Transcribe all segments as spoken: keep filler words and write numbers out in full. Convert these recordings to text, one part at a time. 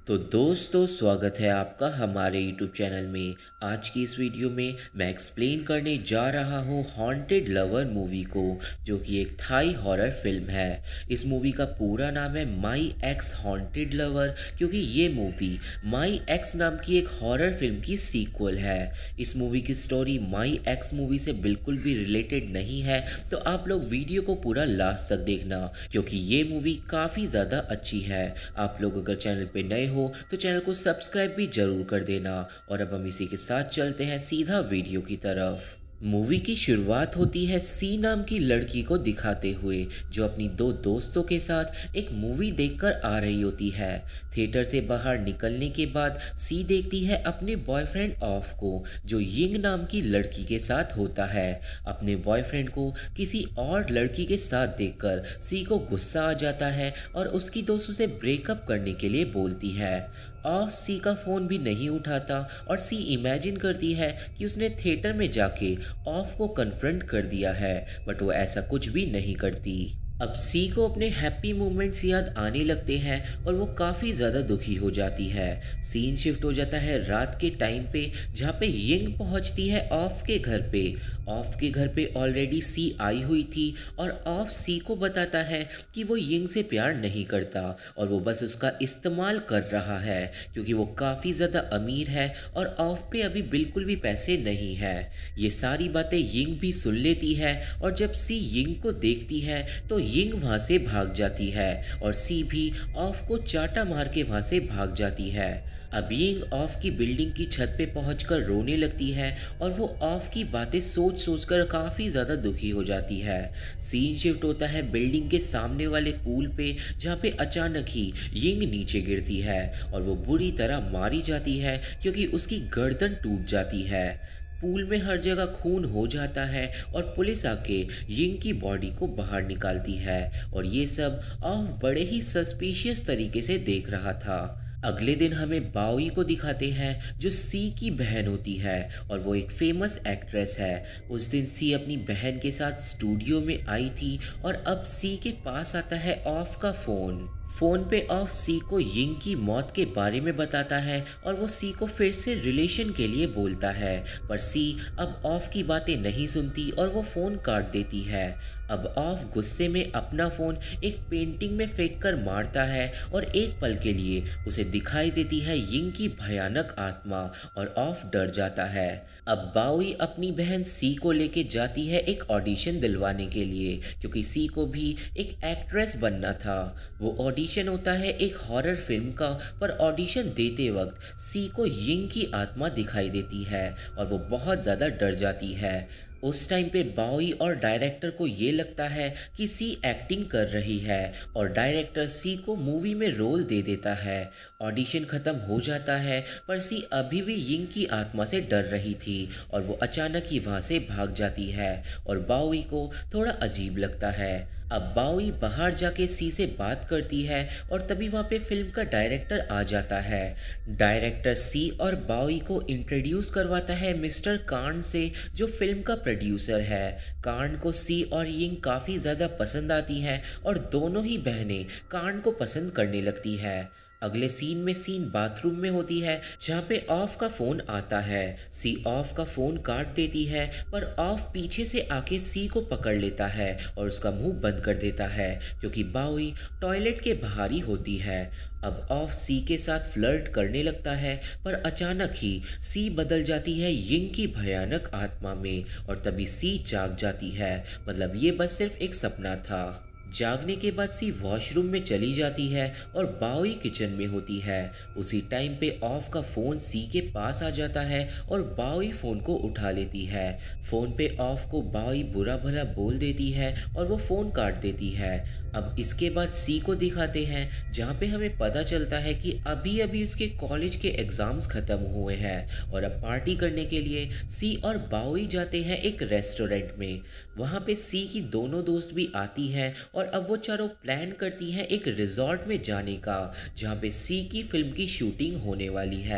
तो दोस्तों, स्वागत है आपका हमारे यूट्यूब चैनल में। आज की इस वीडियो में मैं एक्सप्लेन करने जा रहा हूँ हॉन्टेड लवर मूवी को, जो कि एक थाई हॉरर फिल्म है। इस मूवी का पूरा नाम है माई एक्स हॉन्टेड लवर, क्योंकि ये मूवी माई एक्स नाम की एक हॉरर फिल्म की सीक्वल है। इस मूवी की स्टोरी माई एक्स मूवी से बिल्कुल भी रिलेटेड नहीं है, तो आप लोग वीडियो को पूरा लास्ट तक देखना, क्योंकि ये मूवी काफ़ी ज़्यादा अच्छी है। आप लोग अगर चैनल पे नए हो तो चैनल को सब्सक्राइब भी जरूर कर देना। और अब हम इसी के साथ चलते हैं सीधा वीडियो की तरफ। मूवी की शुरुआत होती है सी नाम की लड़की को दिखाते हुए, जो अपनी दो दोस्तों के साथ एक मूवी देखकर आ रही होती है। थिएटर से बाहर निकलने के बाद सी देखती है अपने बॉयफ्रेंड ऑफ को, जो यिंग नाम की लड़की के साथ होता है। अपने बॉयफ्रेंड को किसी और लड़की के साथ देखकर सी को गुस्सा आ जाता है और उसकी दोस्त उसे ब्रेकअप करने के लिए बोलती है। ऑफ सी का फ़ोन भी नहीं उठाता और सी इमेजिन करती है कि उसने थिएटर में जाके ऑफ को कन्फ्रंट कर दिया है, बट वो ऐसा कुछ भी नहीं करती। अब सी को अपने हैप्पी मोमेंट्स याद आने लगते हैं और वो काफ़ी ज़्यादा दुखी हो जाती है। सीन शिफ्ट हो जाता है रात के टाइम पे, जहाँ पे यिंग पहुँचती है ऑफ के घर पे। ऑफ के घर पे ऑलरेडी सी आई हुई थी और ऑफ सी को बताता है कि वो यिंग से प्यार नहीं करता और वो बस उसका इस्तेमाल कर रहा है, क्योंकि वो काफ़ी ज़्यादा अमीर है और ऑफ पे अभी बिल्कुल भी पैसे नहीं है। ये सारी बातें यिंग भी सुन लेती है और जब सी यिंग को देखती है तो यिंग वहां से भाग जाती है और सी भी ऑफ को चाटा मार के वहां से भाग जाती है। अब यिंग ऑफ की बिल्डिंग की छत पे पहुंचकर रोने लगती है और वो ऑफ की बातें सोच सोच कर काफ़ी ज़्यादा दुखी हो जाती है। सीन शिफ्ट होता है बिल्डिंग के सामने वाले पूल पे, जहाँ पे अचानक ही यिंग नीचे गिरती है और वो बुरी तरह मारी जाती है, क्योंकि उसकी गर्दन टूट जाती है। पूल में हर जगह खून हो जाता है और पुलिस आके यिंग की बॉडी को बाहर निकालती है और ये सब ऑफ बड़े ही सस्पिशियस तरीके से देख रहा था। अगले दिन हमें बाओई को दिखाते हैं, जो सी की बहन होती है और वो एक फेमस एक्ट्रेस है। उस दिन सी अपनी बहन के साथ स्टूडियो में आई थी और अब सी के पास आता है ऑफ का फ़ोन। फ़ोन पे ऑफ सी को यिंग की मौत के बारे में बताता है और वो सी को फिर से रिलेशन के लिए बोलता है, पर सी अब ऑफ की बातें नहीं सुनती और वो फ़ोन काट देती है। अब ऑफ गुस्से में अपना फ़ोन एक पेंटिंग में फेंक कर मारता है और एक पल के लिए उसे दिखाई देती है यिंग की भयानक आत्मा और ऑफ डर जाता है। अब बाओई अपनी बहन सी को लेके जाती है एक ऑडिशन दिलवाने के लिए, क्योंकि सी को भी एक एक्ट्रेस बनना था। वो ऑडिशन होता है एक हॉरर फिल्म का, पर ऑडिशन देते वक्त सी को यिंग की आत्मा दिखाई देती है और वो बहुत ज़्यादा डर जाती है। उस टाइम पे बाओई और डायरेक्टर को ये लगता है कि सी एक्टिंग कर रही है और डायरेक्टर सी को मूवी में रोल दे देता है। ऑडिशन ख़त्म हो जाता है, पर सी अभी भी यिंग की आत्मा से डर रही थी और वो अचानक ही वहाँ से भाग जाती है और बाओई को थोड़ा अजीब लगता है। अब बाओई बाहर जाके सी से बात करती है और तभी वहाँ पे फिल्म का डायरेक्टर आ जाता है। डायरेक्टर सी और बाओई को इंट्रोड्यूस करवाता है मिस्टर कार्न से, जो फिल्म का प्रोड्यूसर है। कार्न को सी और यिंग काफ़ी ज़्यादा पसंद आती हैं और दोनों ही बहनें कार्न को पसंद करने लगती है। अगले सीन में सीन बाथरूम में होती है, जहाँ पे ऑफ का फ़ोन आता है। सी ऑफ का फ़ोन काट देती है, पर ऑफ पीछे से आके सी को पकड़ लेता है और उसका मुंह बंद कर देता है, क्योंकि बाओई टॉयलेट के बाहर ही होती है। अब ऑफ सी के साथ फ्लर्ट करने लगता है, पर अचानक ही सी बदल जाती है यिंग की भयानक आत्मा में और तभी सी जाग जाती है। मतलब ये बस सिर्फ एक सपना था। जागने के बाद सी वॉशरूम में चली जाती है और बाओई किचन में होती है। उसी टाइम पे ऑफ का फ़ोन सी के पास आ जाता है और बाओई फ़ोन को उठा लेती है। फ़ोन पे ऑफ को बाओई बुरा भला बोल देती है और वो फ़ोन काट देती है। अब इसके बाद सी को दिखाते हैं, जहाँ पे हमें पता चलता है कि अभी अभी उसके कॉलेज के एग्ज़ाम्स ख़त्म हुए हैं और अब पार्टी करने के लिए सी और बाओई जाते हैं एक रेस्टोरेंट में। वहाँ पे सी की दोनों दोस्त भी आती हैं और अब वो चारों प्लान करती हैं एक रिजॉर्ट में जाने का, जहाँ पे सी की फिल्म की शूटिंग होने वाली है।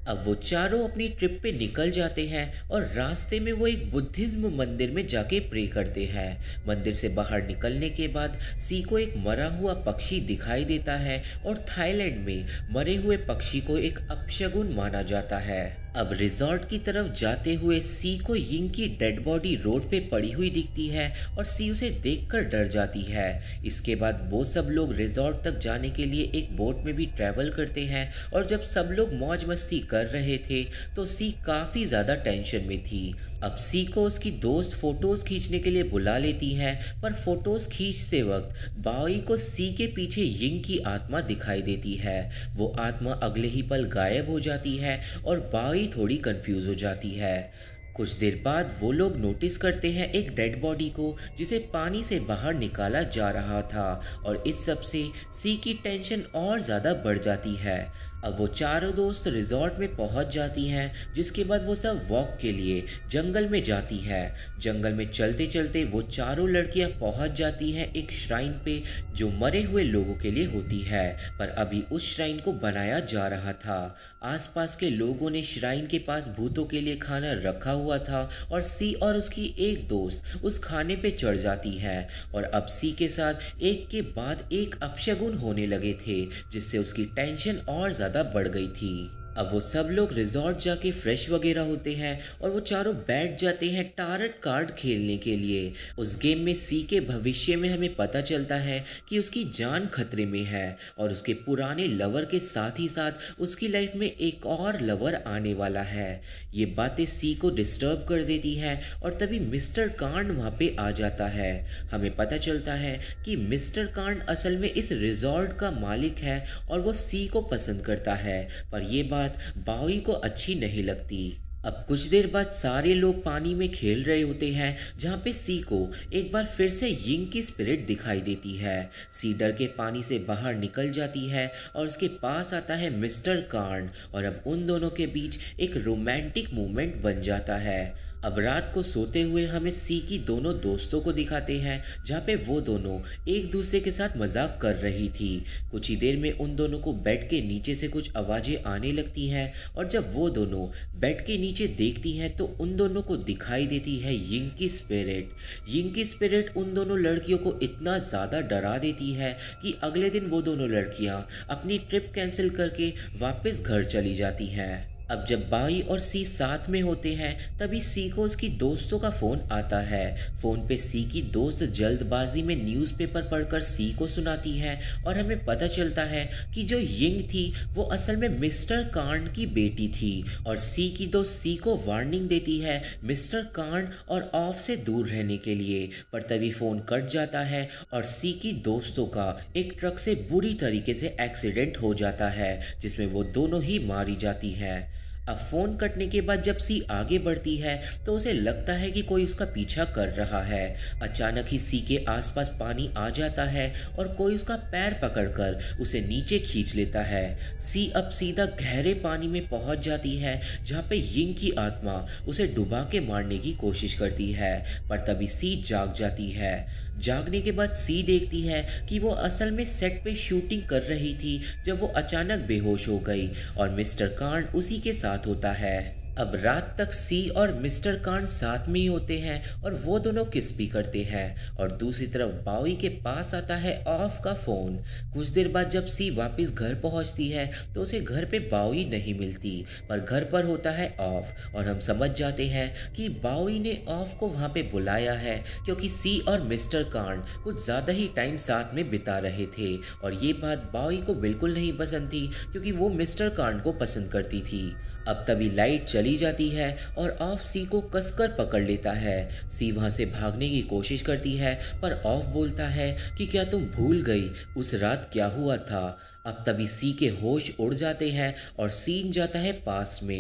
अब वो चारों अपनी ट्रिप पे निकल जाते हैं और रास्ते में वो एक बुद्धिज्म मंदिर में जाके प्रे करते हैं। मंदिर से बाहर निकलने के बाद सी को एक मरा हुआ पक्षी दिखाई देता है और थाईलैंड में मरे हुए पक्षी को एक अपशगुन माना जाता है। अब रिजॉर्ट की तरफ जाते हुए सी को यिंग की डेड बॉडी रोड पे पड़ी हुई दिखती है और सी उसे देखकर डर जाती है। इसके बाद वो सब लोग रिजॉर्ट तक जाने के लिए एक बोट में भी ट्रैवल करते हैं और जब सब लोग मौज मस्ती कर रहे थे तो सी काफ़ी ज़्यादा टेंशन में थी। अब सी को उसकी दोस्त फोटोज़ खींचने के लिए बुला लेती है, पर फोटोज़ खींचते वक्त बाओई को सी के पीछे यिंग की आत्मा दिखाई देती है। वो आत्मा अगले ही पल गायब हो जाती है और बाओई थोड़ी कंफ्यूज हो जाती है। कुछ देर बाद वो लोग नोटिस करते हैं एक डेड बॉडी को जिसे पानी से बाहर निकाला जा रहा था और इस सब से सी की टेंशन और ज़्यादा बढ़ जाती है। अब वो चारों दोस्त रिजॉर्ट में पहुंच जाती हैं, जिसके बाद वो सब वॉक के लिए जंगल में जाती है। जंगल में चलते चलते वो चारों लड़कियां पहुंच जाती हैं एक श्राइन पे जो मरे हुए लोगों के लिए होती है, पर अभी उस श्राइन को बनाया जा रहा था। आसपास के लोगों ने श्राइन के पास भूतों के लिए खाना रखा हुआ था और सी और उसकी एक दोस्त उस खाने पे चढ़ जाती है और अब सी के साथ एक के बाद एक अपशगुन होने लगे थे, जिससे उसकी टेंशन और ज्यादा बढ़ गई थी। अब वो सब लोग रिजॉर्ट जाके फ्रेश वगैरह होते हैं और वो चारों बैठ जाते हैं टारट कार्ड खेलने के लिए। उस गेम में सी के भविष्य में हमें पता चलता है कि उसकी जान खतरे में है और उसके पुराने लवर के साथ ही साथ उसकी लाइफ में एक और लवर आने वाला है। ये बातें सी को डिस्टर्ब कर देती है और तभी मिस्टर कांड वहाँ पे आ जाता है। हमें पता चलता है कि मिस्टर कांड असल में इस रिजॉर्ट का मालिक है और वो सी को पसंद करता है, पर ये बात बाओई को अच्छी नहीं लगती। अब कुछ देर बाद सारे लोग पानी में खेल रहे होते हैं, जहाँ पे सी को एक बार फिर से यिंग की स्पिरिट दिखाई देती है। सी डर के पानी से बाहर निकल जाती है और उसके पास आता है मिस्टर कार्न और अब उन दोनों के बीच एक रोमांटिक मोमेंट बन जाता है। अब रात को सोते हुए हमें सी की दोनों दोस्तों को दिखाते हैं, जहाँ पे वो दोनों एक दूसरे के साथ मजाक कर रही थी। कुछ ही देर में उन दोनों को बेड के नीचे से कुछ आवाज़ें आने लगती हैं और जब वो दोनों बेड के नीचे देखती हैं तो उन दोनों को दिखाई देती है यिंग की स्पिरिट। यिंग की स्पिरिट उन दोनों लड़कियों को इतना ज़्यादा डरा देती है कि अगले दिन वो दोनों लड़कियाँ अपनी ट्रिप कैंसिल करके वापस घर चली जाती हैं। अब जब बाई और सी साथ में होते हैं तभी सी को उसकी दोस्तों का फ़ोन आता है। फ़ोन पे सी की दोस्त जल्दबाजी में न्यूज़पेपर पढ़कर सी को सुनाती है और हमें पता चलता है कि जो यिंग थी वो असल में मिस्टर कार्न की बेटी थी और सी की दोस्त सी को वार्निंग देती है मिस्टर कार्न और ऑफ से दूर रहने के लिए। पर तभी फ़ोन कट जाता है और सी की दोस्तों का एक ट्रक से बुरी तरीके से एक्सीडेंट हो जाता है, जिसमें वो दोनों ही मारी जाती हैं। अब फ़ोन कटने के बाद जब सी आगे बढ़ती है तो उसे लगता है कि कोई उसका पीछा कर रहा है। अचानक ही सी के आसपास पानी आ जाता है और कोई उसका पैर पकड़कर उसे नीचे खींच लेता है। सी अब सीधा गहरे पानी में पहुंच जाती है, जहां पे यिंग की आत्मा उसे डुबा के मारने की कोशिश करती है, पर तभी सी जाग जाती है। जागने के बाद सी देखती है कि वो असल में सेट पे शूटिंग कर रही थी जब वो अचानक बेहोश हो गई और मिस्टर कार्न उसी के साथ होता है। अब रात तक सी और मिस्टर कार्न साथ में ही होते हैं और वो दोनों किस भी करते हैं और दूसरी तरफ बाओई के पास आता है ऑफ का फ़ोन। कुछ देर बाद जब सी वापस घर पहुंचती है तो उसे घर पे बाओई नहीं मिलती, पर घर पर होता है ऑफ और हम समझ जाते हैं कि बाओई ने ऑफ को वहाँ पे बुलाया है क्योंकि सी और मिस्टर कार्न कुछ ज़्यादा ही टाइम साथ में बिता रहे थे और ये बात बाओई को बिल्कुल नहीं पसंद थी क्योंकि वो मिस्टर कार्न को पसंद करती थी। अब तभी लाइट चली जाती है और ऑफ सी को कसकर पकड़ लेता है। सी वहां से भागने की कोशिश करती है पर ऑफ बोलता है कि क्या तुम भूल गई उस रात क्या हुआ था। अब तभी सी के होश उड़ जाते हैं और सीन जाता है पास्ट में।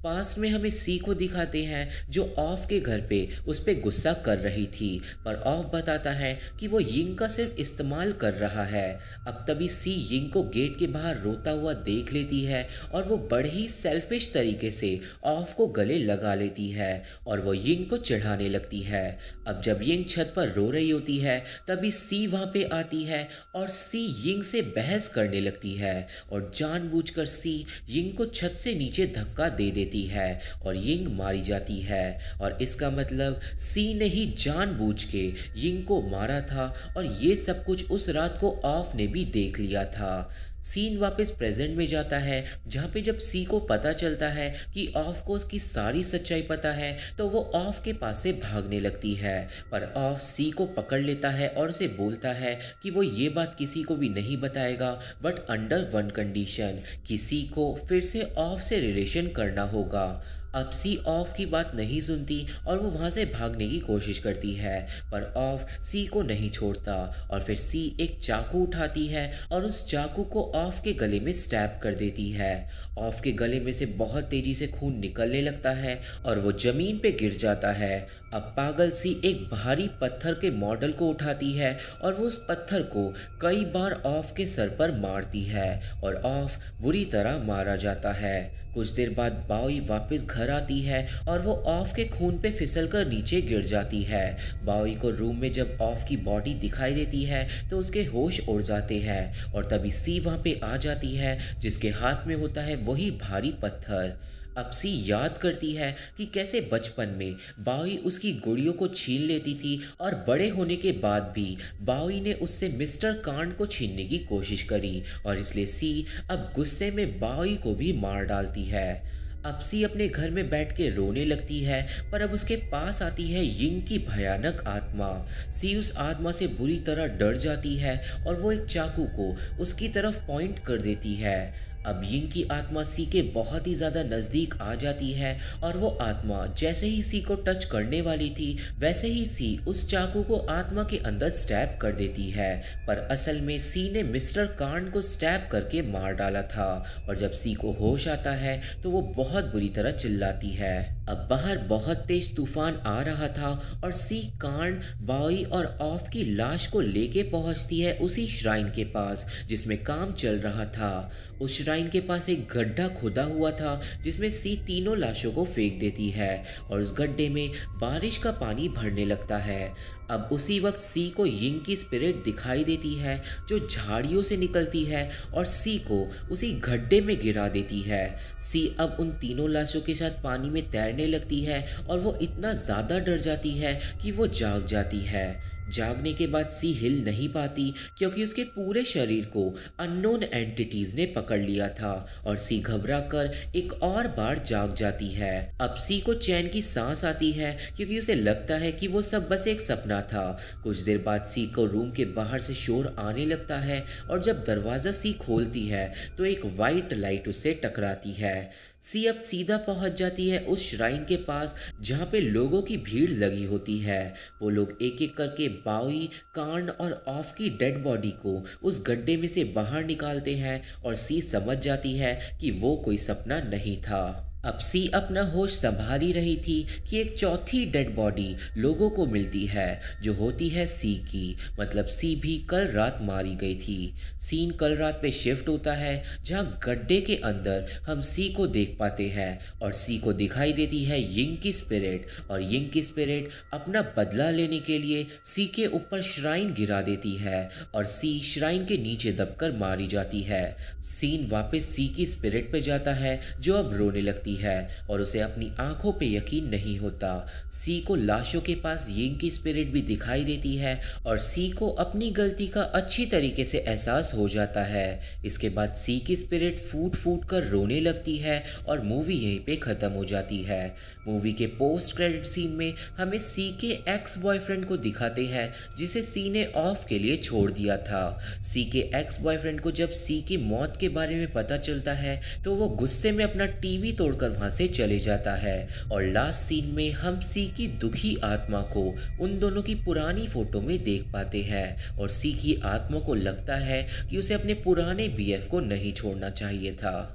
पास्ट में हमें सी को दिखाते हैं जो ऑफ के घर पे उस पर गुस्सा कर रही थी, पर ऑफ बताता है कि वो यिंग का सिर्फ इस्तेमाल कर रहा है। अब तभी सी यिंग को गेट के बाहर रोता हुआ देख लेती है और वो बड़े ही सेल्फिश तरीके से ऑफ को गले लगा लेती है और वो यिंग को चिढ़ाने लगती है। अब जब यिंग छत पर रो रही होती है तभी सी वहाँ पे आती है और सी यिंग से बहस करने लगती है और जानबूझकर सी यिंग को छत से नीचे धक्का दे देती है और यिंग मारी जाती है। और इसका मतलब सी ने ही जानबूझ के यिंग को मारा था और ये सब कुछ उस रात को ऑफ ने भी देख लिया था। सीन वापस प्रेजेंट में जाता है जहाँ पे जब सी को पता चलता है कि ऑफ को उसकी सारी सच्चाई पता है तो वो ऑफ के पास से भागने लगती है, पर ऑफ सी को पकड़ लेता है और उसे बोलता है कि वो ये बात किसी को भी नहीं बताएगा, बट अंडर वन कंडीशन कि सी को फिर से ऑफ से रिलेशन करना होगा। अब सी ऑफ की बात नहीं सुनती और वो वहाँ से भागने की कोशिश करती है, पर ऑफ सी को नहीं छोड़ता और फिर सी एक चाकू उठाती है और उस चाकू को ऑफ के गले में स्टैब कर देती है। ऑफ के गले में से बहुत तेजी से खून निकलने लगता है और वो जमीन पे गिर जाता है। अब पागल सी एक भारी पत्थर के मॉडल को उठाती है और वो उस पत्थर को कई बार ऑफ के सर पर मारती है और ऑफ बुरी तरह मारा जाता है। कुछ देर बाद बाओई वापस घर आती है और वो ऑफ के खून पे फिसलकर नीचे गिर जाती है। बाओई को रूम में जब ऑफ की बॉडी दिखाई देती है तो उसके होश उड़ जाते हैं और तभी सी वहाँ पे आ जाती है जिसके हाथ में होता है वही भारी पत्थर। अब सी याद करती है कि कैसे बचपन में बाओई उसकी गुड़ियों को छीन लेती थी और बड़े होने के बाद भी बाओई ने उससे मिस्टर कांड को छीनने की कोशिश करी और इसलिए सी अब गुस्से में बाओई को भी मार डालती है। अब सी अपने घर में बैठ के रोने लगती है, पर अब उसके पास आती है यिंग की भयानक आत्मा। सी उस आत्मा से बुरी तरह डर जाती है और वो एक चाकू को उसकी तरफ पॉइंट कर देती है। अब यिंग की आत्मा सी के बहुत ही ज़्यादा नज़दीक आ जाती है और वो आत्मा जैसे ही सी को टच करने वाली थी वैसे ही सी उस चाकू को आत्मा के अंदर स्टैब कर देती है, पर असल में सी ने मिस्टर कांड को स्टैब करके मार डाला था। और जब सी को होश आता है तो वो बहुत बुरी तरह चिल्लाती है। अब बाहर बहुत तेज तूफान आ रहा था और सी कांड, बाओई और ऑफ की लाश को लेके पहुंचती है उसी श्राइन के पास जिसमें काम चल रहा था। उस श्राइन के पास एक गड्ढा खुदा हुआ था जिसमें सी तीनों लाशों को फेंक देती है और उस गड्ढे में बारिश का पानी भरने लगता है। अब उसी वक्त सी को यिंग की स्पिरिट दिखाई देती है जो झाड़ियों से निकलती है और सी को उसी गड्ढे में गिरा देती है। सी अब उन तीनों लाशों के साथ पानी में तैरने लगती है और वो इतना ज़्यादा डर जाती है कि वो जाग जाती है। जागने के बाद सी हिल नहीं पाती क्योंकि उसके पूरे शरीर को अननोन एंटिटीज ने पकड़ लिया था और सी घबरा कर एक और बार जाग जाती है। अब सी को चैन की सांस आती है क्योंकि उसे लगता है कि वो सब बस एक सपना था। कुछ देर बाद सी को रूम के बाहर से शोर आने लगता है और जब दरवाज़ा सी खोलती है तो एक वाइट लाइट उससे टकराती है। सी अब सीधा पहुंच जाती है उस श्राइन के पास जहाँ पे लोगों की भीड़ लगी होती है। वो लोग एक एक करके बाओई, कांड और ऑफ की डेड बॉडी को उस गड्ढे में से बाहर निकालते हैं और सी समझ जाती है कि वो कोई सपना नहीं था। अब सी अपना होश संभाल ही रही थी कि एक चौथी डेड बॉडी लोगों को मिलती है जो होती है सी की, मतलब सी भी कल रात मारी गई थी। सीन कल रात पे शिफ्ट होता है जहां गड्ढे के अंदर हम सी को देख पाते हैं और सी को दिखाई देती है यिंग की स्पिरिट और यिंग की स्पिरिट अपना बदला लेने के लिए सी के ऊपर श्राइन गिरा देती है और सी श्राइन के नीचे दबकर मारी जाती है। सीन वापस सी की स्पिरिट पे जाता है जो अब रोने लगती है और उसे अपनी आंखों पे यकीन नहीं होता। सी को लाशों के पास यिंग की स्पिरिट भी दिखाई देती है और सी को अपनी गलती का अच्छी तरीके से एहसास हो जाता है। इसके बाद सी की स्पिरिट फूट फूट कर रोने लगती है और मूवी यहीं पे खत्म हो जाती है। मूवी के पोस्ट क्रेडिट सीन में हमें सी के एक्स बॉयफ्रेंड को दिखाते हैं जिसे सी ने ऑफ के लिए छोड़ दिया था। सी के एक्स बॉयफ्रेंड को जब सी की मौत के बारे में पता चलता है तो वो गुस्से में अपना टीवी तोड़कर वहां से चले जाता है और लास्ट सीन में हम सी की दुखी आत्मा को उन दोनों की पुरानी फोटो में देख पाते हैं और सी की आत्मा को लगता है कि उसे अपने पुराने बीएफ को नहीं छोड़ना चाहिए था।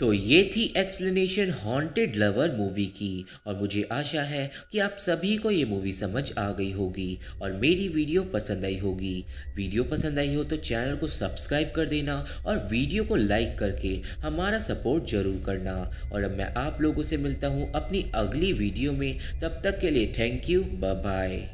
तो ये थी एक्सप्लेनेशन हॉन्टेड लवर मूवी की और मुझे आशा है कि आप सभी को ये मूवी समझ आ गई होगी और मेरी वीडियो पसंद आई होगी। वीडियो पसंद आई हो तो चैनल को सब्सक्राइब कर देना और वीडियो को लाइक करके हमारा सपोर्ट जरूर करना। और अब मैं आप लोगों से मिलता हूँ अपनी अगली वीडियो में, तब तक के लिए थैंक यू, बाय बाय।